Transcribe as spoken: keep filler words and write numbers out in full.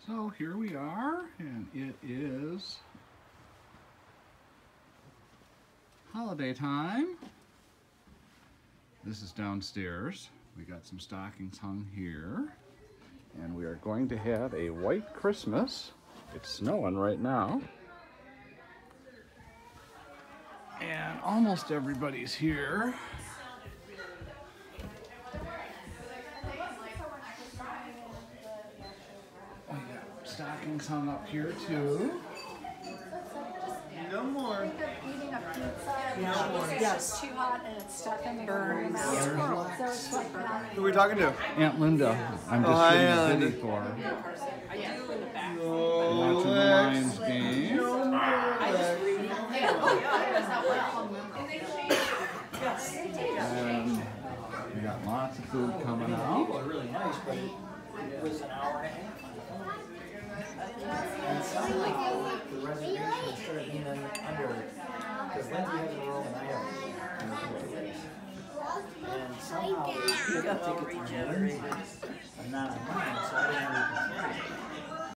So here we are, and it is holiday time. This is downstairs. We got some stockings hung here, and we are going to have a white Christmas. It's snowing right now, and almost everybody's here. We got stockings hung up here too. No more. Eating a pizza. No more. Yes. Too hot and it's stuck in the burns. So it's like Who are we talking to? Aunt Linda. I'm just Oh, hi, shooting a Aunt. video for her. No, Watching the Lions game. No more. And we got lots of food coming out. Really nice, but it was an hour and a half. And somehow the reservation started being under, because Lindsay has a room and I have a room. And somehow we got tickets regenerated. I'm not on mine, so I didn't even consider it.